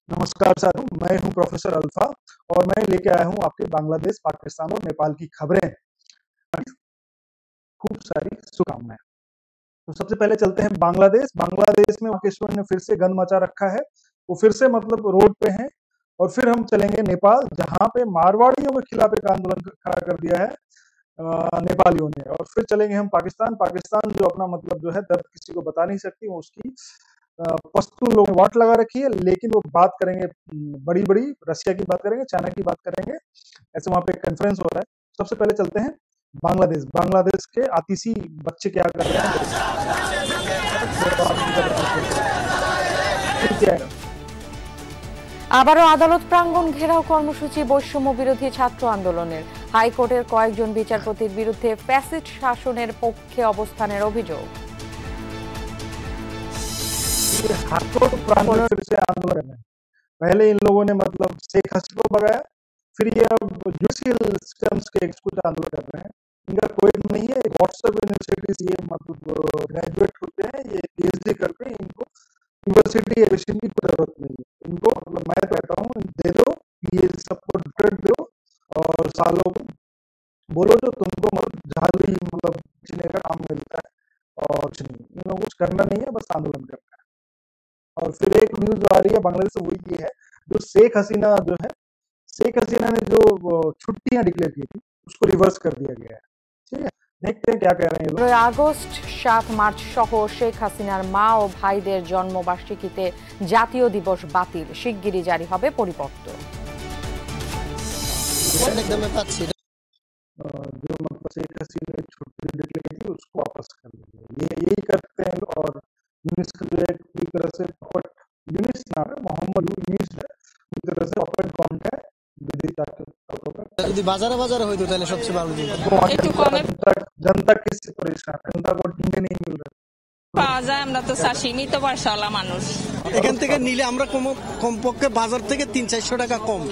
नमस्कार साथियों, मैं हूं प्रोफेसर अल्फा और मैं लेके आया हूं आपके बांग्लादेश, पाकिस्तान और नेपाल की खबरें। खूब सारी शुभकामनाएं। तो सबसे पहले चलते हैं बांग्लादेश। बांग्लादेश में केशवर ने फिर से गंद मचा रखा है। वो फिर से मतलब रोड पे हैं। और फिर हम चलेंगे नेपाल, जहां पे मारवाड़ियों के खिलाफ एक आंदोलन खड़ा कर दिया है नेपालियों ने। और फिर चलेंगे हम पाकिस्तान। पाकिस्तान जो अपना मतलब जो है दर्द किसी को बता नहीं सकती, वो उसकी पश्तून लोगों ने वाट लगा रखी है। लेकिन वो बात करेंगे बड़ी बड़ी, रशिया की बात करेंगे, चाइना की बात करेंगे। ऐसे वहां पे कॉन्फ्रेंस हो रहा है। सबसे पहले चलते हैं बांग्लादेश। बांग्लादेश के आतिशी बच्चे क्या कर रहे हैं। আবারও আদালত প্রাঙ্গণ ঘেরাও কর্মসূচি বৈষম্য বিরোধী ছাত্র আন্দোলনের। হাইকোর্টের কয়েকজন বিচারপতির বিরুদ্ধে ফ্যাসিস্ট শাসনের পক্ষে অবস্থানের অভিযোগ। हाईकोर्ट प्रांगण फिर से आंदोलन है। पहले इन लोगों ने मतलब शेख हसीना को भगाया, फिर ये अब जुडिशियल सिस्टम्स के कुछ आंदोलन कर रहे हैं। इनका कोई नहीं है। व्हाट्सएप यूनिवर्सिटी से ये मतलब ग्रेजुएट होते हैं, ये पीएचडी करते हैं। इनको यूनिवर्सिटी एडमिशन की जरूरत नहीं है। इनको मतलब मैं कहता हूँ दे दो, ये सबको डॉक्टरेट दो और सालों को बोलो जो तुमको मतलब जहाँ भी मतलब जीने का काम मिलता है। और कुछ नहीं, इन लोगों को कुछ करना नहीं है, बस आंदोलन करना है। और फिर एक न्यूज आ रही है बांग्लादेश से, वो ये है जो शेख हसीना जो है, शेख हसीना ने जो छुट्टियां डिक्लेयर की थी उसको रिवर्स कर दिया गया है। ठीक है, देखते हैं क्या कह रहे हैं लोग। 9 আগস্ট 7 মার্চ সহ শেখ হাসিনার মা ও ভাইদের জন্মবার্ষিকীতে জাতীয় দিবস বাতিল। শিগগিরই জারি হবে পরিপত্র। जो मतलब शेख हसीना ने छुट्टी डिक्लेयर की थी उसको वापस कर दिया। ये यही करते हैं। और यूनिस का जो है पूरी तरह से पपट, यूनिस नाम है, मोहम्मद यूनिस है, पूरी तरह से पपट गवर्नमेंट है। যদি বাজারে বাজারে হইতো তাহলে সবচেয়ে ভালো দিত। जनता किससे परेशान है? जनता को ढूंढे नहीं मिल रहा পাওয়া যায়। আমরা তো চাষিমি তো বর্ষাওয়ালা মানুষ। এখান থেকে নিলে আমরা কমপক্ষে বাজার থেকে 300-400 টাকা কম।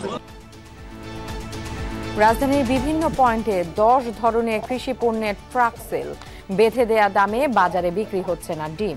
রাজধানীর বিভিন্ন পয়েন্টে 10 ধরনের কৃষি পণ্যের ট্রাক সেল। বেঁধে দেয়া দামে বাজারে বিক্রি হচ্ছে না ডিম।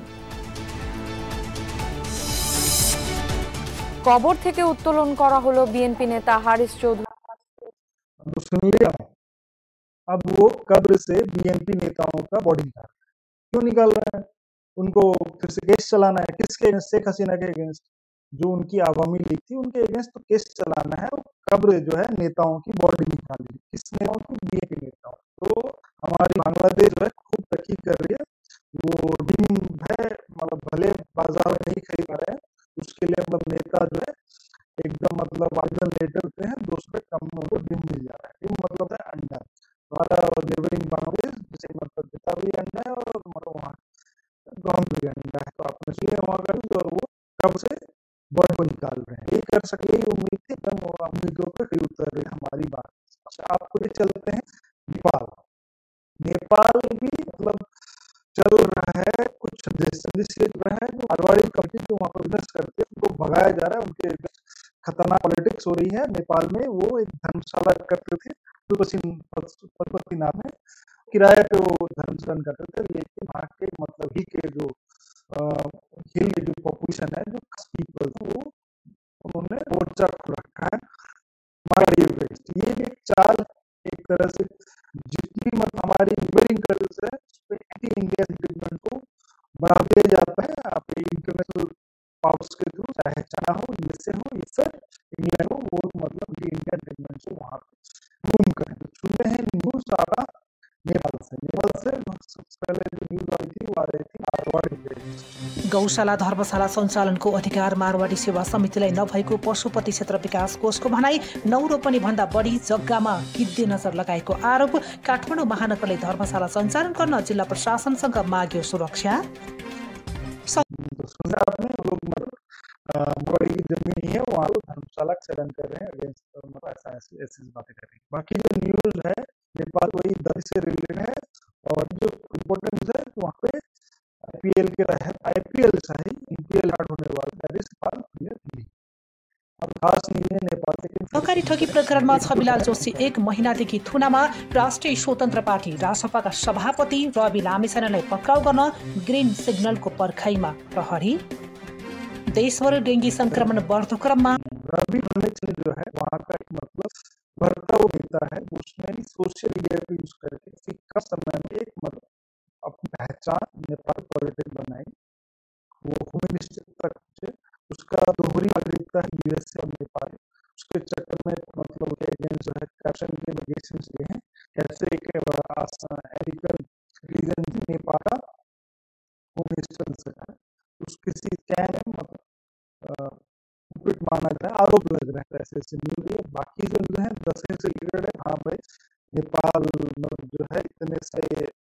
কবর থেকে উত্তোলন করা হলো বিএনপি নেতা হারিস চৌধুরী। सुन लिया। अब वो कब्र से बीएनपी नेताओं का बॉडी निकाल रहे हैं। क्यों निकाल रहे हैं? उनको फिर से केस चलाना है। किसके अगेंस्ट? शेख हसीना के अगेंस्ट। जो उनकी आवामी लीग थी उनके अगेंस्ट तो केस चलाना है। कब्र जो है नेताओं की बॉडी निकाली। किस नेताओं की? बीएनपी नेताओं। तो हमारी बांग्लादेश जो है खूब तरक्की कर रही है। वो डिम है, मतलब भले बाजार में नहीं खरीद पा रहे हैं, उसके लिए मतलब नेता जो है एकदम मतलब आवेदन लेटर देते हैं, 200 रुपए कम में उनको डिम मिल जा रहा है। डिम मतलब है अंडा। हमारा नेबरिंग बांग्लादेश जैसे मतलब देता भी अंडा है और मतलब वहाँ गाँव भी अंडा है। तो आपने सुने वहाँ का और वो कब से बर्ड को निकाल रहे हैं। यही कर सके, यही उम्मीद थी। एकदम उम्मीदों पर खरी उतर रही हमारी बात। अच्छा, आपको ये चलते हैं नेपाल। नेपाल भी मतलब चल रहा है, कुछ संदेश चल रहा है। जो मारवाड़ी कंपनी जो वहाँ पर बिजनेस करते हैं उनको भगाया जा रहा है। उनके खतरनाक पॉलिटिक्स हो रही है नेपाल में। वो एक धर्मशाला करते थे, पशुपति नाम है, किराए पे वो धर्मशाला करते थे। लेकिन वहाँ के मतलब ही के जो हिल की जो पॉपुलेशन है, जो पीपल, वो उन्होंने मोर्चा खोल रखा है मारवाड़ी अगेंस्ट। ये भी एक चाल, एक तरह से जितनी मतलब हमारी नेबरिंग कंट्रीज है उस पर एंटी इंडिया सेंटिमेंट को बढ़ा दिया जाता है। आप इंटरनेशनल पावर्स के थ्रू, चाहे चाइना हो, यूएसए हो, या फिर इंग्लैंड हो, वो मतलब इंडियन सेंटिमेंट को वहाँ पे रूम करें। तो सुनते हैं न्यूज आ रहा नेपाल से। सबसे पहले जो न्यूज आई थी वो आ रही थी मारवाड़ी। गौशाला धर्मशाला सञ्चालनको अधिकार मारवाडी सेवा समितिलाई नभएको पशुपति क्षेत्र विकास कोषको भनाई। 9 रोपनी भन्दा बढी जग्गामा गिद्धे नजर लगाएको आरोप। काठमाडौँ महानगरले धर्मशाला सञ्चालन गर्न जिल्ला प्रशासनसँग माग्यो सुरक्षा। तो सुना आपने, वो लोग मारवाड़ी की जमीन है, वहाँ धर्मशाला का चलन कर रहे हैं अगेंस्ट, ऐसी बातें कर रहे हैं। बाकी जो न्यूज है नेपाल वही दल से रिलेटेड है। और जो इम्पोर्टेंट है वहाँ पे आईपीएल के तहत आईपीएल IPL होने वाला है। अब खास नहीं है नेपाल से। सहकारी ठगी प्रकरणमा छविलाल जोशी 1 महिनादेखि थुनामा। राष्ट्रिय स्वतन्त्र पार्टी रासपाका सभापति रवि लामिछानेलाई पक्राउ गर्न ग्रीन सिग्नलको पर्खाइमा प्रहरी। देशभर डेंगू संक्रमण बढ़दो क्रममा रवि ने जो है वहाँ का एक मतलब बढ़ता हुआ नेता है, उसने सोशल मीडिया पे यूज करके किसी कम समय में एक मतलब अपनी पहचान नेपाल पॉलिटिक्स बनाई, वो होम मिनिस्टर तक पहुंचे। उसका दोहरी नागरिकता है, यूएसए और नेपाल। उसके चक्कर में मतलब उसके अगेंस्ट जो है करप्शन के एलिगेशंस लिए हैं। कैसे एक अमेरिकन सिटीजन नेपाल का होम मिनिस्टर बन सका है, उसके किसी स्कैम में मतलब कुपित माना जा रहा है, आरोप लग रहा है, ऐसे ऐसे न्यूज है। बाकी जो न्यूज है दशहरे से रिलेटेड है। हाँ भाई, नेपाल मतलब जो है इतने से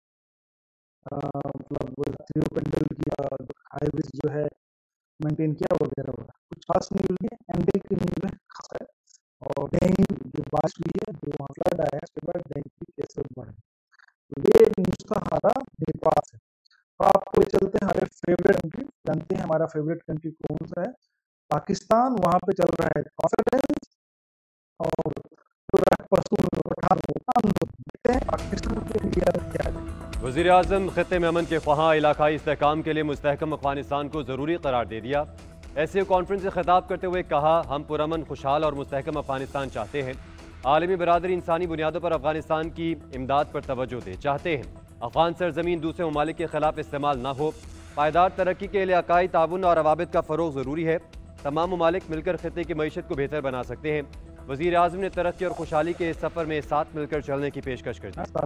मतलब थिरुकंडल किया, हाईवेज जो है मेंटेन किया वगैरह वगैरह, कुछ खास न्यूज नहीं है। एंडल की न्यूज है खास है। और डेंगू जो बारिश हुई है, जो वहाँ फ्लड आया है, उसके बाद डेंगू की केसेस बढ़े, तो ये न्यूज था हमारा नेपाल से। तो आपको ले चलते हैं हमारे फेवरेट कंट्री। जानते हैं हमारा फेवरेट कंट्री कौन सा है? पाकिस्तान। वहाँ पे चल रहा है कॉन्फ्रेंस और जो पश्तून पठान आंदोलन। देखते हैं पाकिस्तान के मीडिया में क्या है। वज़ीर-ए-आज़म ख़ित्ते में अमन के ख्वाहा इलाकाई इस्तेहकाम के लिए मुस्तहकम अफ़गानिस्तान को ज़रूरी करार दे दिया। एससीओ कॉन्फ्रेंस से खिताब करते हुए कहा, हम पुरअमन, खुशहाल और मुस्तहकम अफ़गानिस्तान चाहते हैं। आलमी बरादरी इंसानी बुनियादों पर अफ़गानिस्तान की इमदाद पर तवज्जो दे, चाहते हैं अफ़गान सरजमीन दूसरे ममालिक के खिलाफ इस्तेमाल न हो। पायदार तरक्की के इलाकाई ताउन और रवाबित का फ़रोग़ ज़रूरी है। तमाम ममालिक मिलकर खित्ते की मईशत को बेहतर बना सकते हैं। वज़ीर-ए-आज़म ने तरक्की और खुशहाली के इस सफ़र में साथ मिलकर चलने की पेशकश कर दी।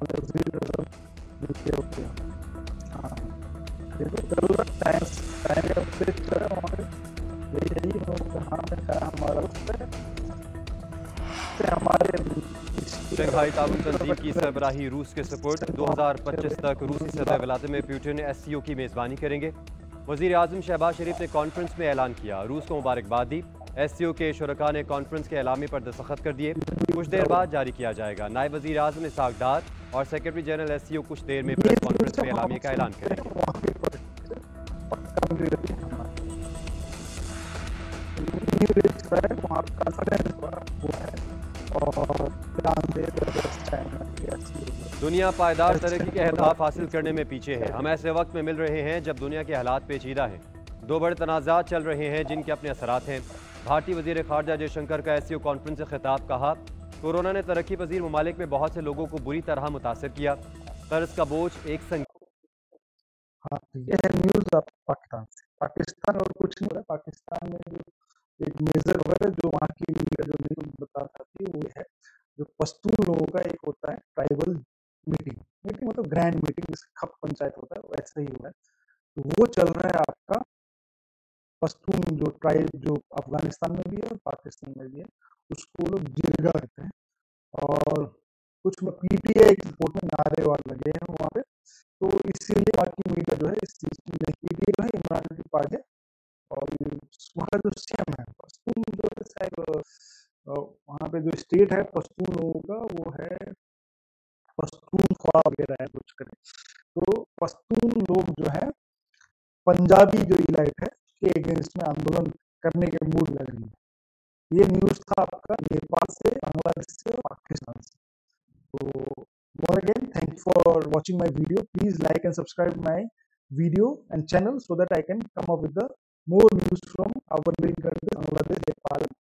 शंघाई ताउन तंजीम की सरबराही रूस के सपोर्ट। 2025 तक रूसी सदर व्लादिमीर पुतिन एससीओ की मेज़बानी करेंगे। वज़ीर-ए-आज़म शहबाज शरीफ ने कॉन्फ्रेंस में ऐलान किया, रूस को मुबारकबाद दी। एससीओ के शुरका ने कॉन्फ्रेंस के एलामी पर दस्तखत कर दिए, कुछ देर बाद जारी किया जाएगा। नायब वज़ीर-ए-आज़म इसहाक डार और सेक्रेटरी जनरल एससीओ कुछ देर में प्रेस कॉन्फ्रेंस में एलामी का ऐलान करेंगे। दुनिया पायदार तरक्की के अहदाफ हासिल करने में पीछे है। हम ऐसे वक्त में मिल रहे हैं जब दुनिया के हालात पेचीदा हैं। दो बड़े तनाज़ात चल रहे हैं जिनके अपने असरात हैं। भारतीय वज़ीर ख़ारजा जयशंकर का एससीओ कॉन्फ्रेंस से खिताब। कहा, कोरोना ने तरक्की पजीर ममालिक में बहुत से लोगों को बुरी तरह मुतासर किया। कर्ज का बोझ एक संग। हाँ, ये है न्यूज आप पाकिस्तान से। पाकिस्तान और कुछ नहीं हो रहा। पाकिस्तान में जो एक मेजर वगैरह जो वहाँ की मीडिया जो न्यूज बताता थी वो है, जो पश्तून लोगों का एक होता है ट्राइबल मीटिंग मतलब ग्रैंड मीटिंग, जिसे खप पंचायत होता है, वैसे ही हुआ है। तो वो चल रहा है आपका पश्तून जो ट्राइब जो अफगानिस्तान में भी है और पाकिस्तान में भी है, उसको लोग जिरगा कहते हैं। और कुछ पीटीआई की सपोर्ट में नारे वार लगे हैं वहाँ पे, तो इसीलिए वहाँ की मीडिया जो है इस चीज की पीटीआई जो है इमरान की पार्टी है। और वहाँ जो सीएम है पश्तून जो है शायद वहाँ पे जो स्टेट है पश्तून लोगों का वो है पश्तून ख्वा वगैरह है कुछ करें। तो पश्तून लोग जो है पंजाबी जो इलाइट है के अगेंस्ट में आंदोलन करने के मूड लग रही है। ये न्यूज था आपका नेपाल से, बांग्लादेश से और पाकिस्तान से। तो once again, thank you for watching my video. Please like and subscribe my video and channel so that I can come up with the more news from our living countries, Bangladesh, Nepal,